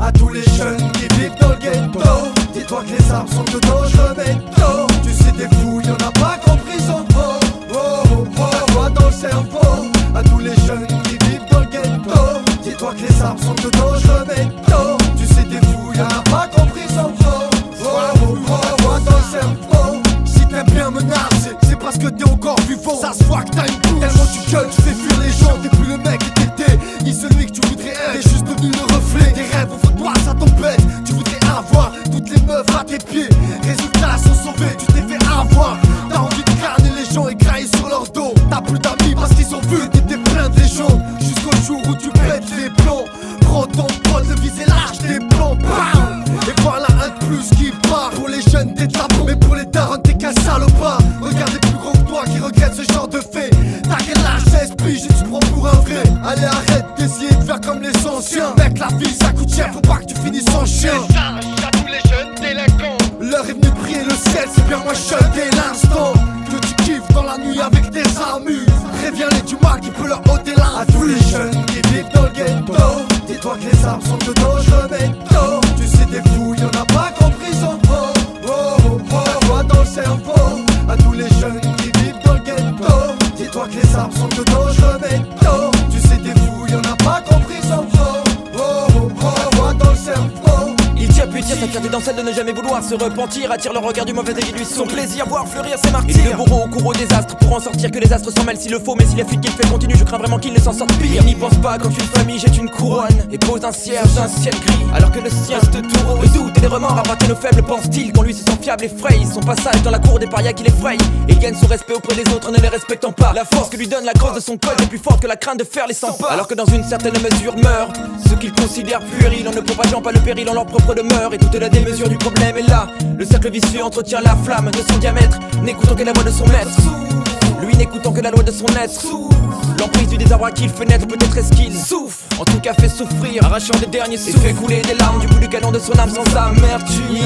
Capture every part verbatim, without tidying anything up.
À tous les jeunes qui vivent dans le ghetto, dis-toi que les armes sont de dangereux métaux. Tu sais des fous, y'en a pas compris son mot. Oh oh oh, la voix dans le cerveau. À tous les jeunes qui vivent dans le ghetto, dis-toi que les armes sont de dangereux métaux. Tu sais des fous, y'en a pas compris son mot. Oh oh oh, la voix dans le cerveau. Si t'aimes bien menacer, c'est parce que t'es encore vivant. Ça se voit que t'as une bouche. Tellement tu gueules, tu fais fuir les gens. T'es plus le mec que t'étais, ni celui que tu voudrais être. T'es juste devenu le reflet des rêves au fond de toi, ça t'embête. Tu voudrais avoir toutes les meufs à tes pieds. Résultats sont sauvés, tu t'es fait avoir. T'as envie de carner les gens et grailler sur leur dos. T'as plus d'amis parce qu'ils ont vu que t'étais plein de légendes. Jusqu'au jour où tu pètes les plombs. Prends ton pote, le visé large des plombs. Bam. Et voilà un de plus qui part. Pour les jeunes t'es de la bombe, mais pour les darons t'es qu'un salopard. Regarde les plus gros que toi qui regrettent ce genre de fait. T'as quel âge, seize piges et tu prends pour un vrai. Allez arrête d'essayer de faire comme les anciens. Mec la vie ça coûte cher, faut pas que tu finisses en chien. À tous les jeunes délinquants, l'heure est venue de prier le ciel, c'est bien moi seul dès l'instant. Que tu kiffes dans la nuit avec tes amis. Préviens-les du mal qui peut leur ôter la. À tous les jeunes qui vivent dans le ghetto, dis-toi que les armes sont de dangereux métaux. Tu sais des fous, y'en a pas compris son mot. Oh oh oh, la voix dans le cerveau. À tous les jeunes qui vivent dans le ghetto, dis-toi que les armes sont de dangereux métaux. Tu sais des fous, y'en a pas compris son mot. Oh oh oh, la voix dans le cerveau. Il tient puis tire sa fierté dans celle de ne jamais vouloir se repentir. Attire le regard du mauvais et réduit son plaisir, voir fleurir ses martyrs. Et le bourreau au cours au désastre pour en sortir que les astres s'en mêlent s'il le faut. Mais si la fuite qu'il fait continue, je crains vraiment qu'il ne s'en sorte pire. Il n'y pense pas quand une famille jette une couronne et pose un cierge d'un ciel gris, alors que le sien reste tout rose. Le doute et les remords abattent nos faibles, pense-t-il qu'on lui se sent fiable et fraye. Son passage dans la cour des parias qui l'effraye et gagne son respect auprès des autres en ne les respectant pas. La force que lui donne la grosse de son code est plus forte que la crainte de faire les cent pas. Alors que dans une certaine mesure meurent ceux qu'ils considèrent puérils en ne propageant pas le péril en leur propre demeure. Et toute la démesure du problème est là. Le cercle vicieux entretient la flamme de son diamètre, n'écoutant que la voix de son maître. Lui n'écoutant que la loi de son être. L'emprise du désarroi qu'il fait naître, peut-être est-ce qu'il souffre, en tout cas fait souffrir, arrachant des derniers souffles et fait couler des larmes du bout du canon de son âme sans amertume.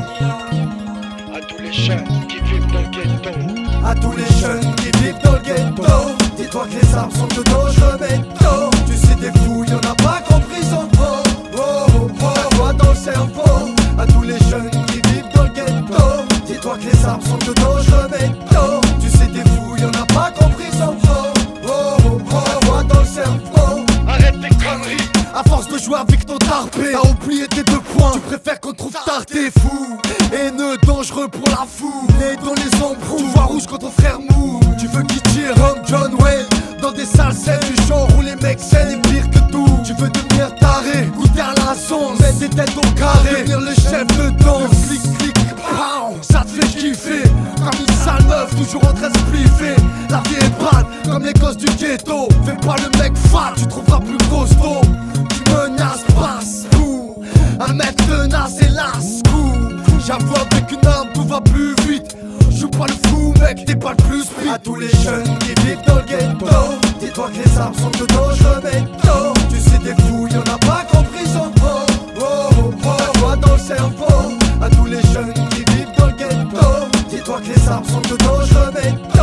à tous les jeunes qui vivent dans le ghetto, à tous les jeunes qui vivent dans le ghetto, dis-toi que les armes sont de dangereux métaux. Tu sais des fous, y'en a pas compris son mot. Oh oh oh, la voix dans le cerveau. À tous les jeunes qui vivent dans le ghetto, dis-toi que les armes sont de dangereux métaux. Tu sais des fous, y'en a pas compris son mot. Oh oh oh, la voix dans le cerveau. arrête tes conneries. À force de jouer avec ton tarpé, t'as oublié tes deux points. Tu préfères qu'on te trouve tard, t'es fou. Haineux, dangereux pour la foule. Né dans les embrouilles, tu vois rouge quand ton frère mou. Tu veux qu'il tire comme John Wayne dans des salles scènes du genre où les mecs scènent et pire que tout. Tu veux devenir taré, goûter à la sauce, mettre des têtes au carré, devenir le chef de danse. Le flic, clic, pow, ça te fait kiffer. Comme une sale meuf, toujours en train de spliffer. La vie est brade, comme les gosses du ghetto. Fais pas le mec fat, tu trouveras plus costaud. Tu menaces, passe, coup. Un mec tenace, hélas, coup. J'avoue avec une arme, tout va plus vite. Joue pas le fou, mec, t'es pas le plus speed. À tous les jeunes qui vivent dans le ghetto, dis-toi que les armes sont de dangereux métaux. Tu sais des fous, y'en a pas compris son mot. Oh oh oh, la voix dans le cerveau. À tous les jeunes qui vivent dans le ghetto, dis-toi que les armes sont de dangereux métaux.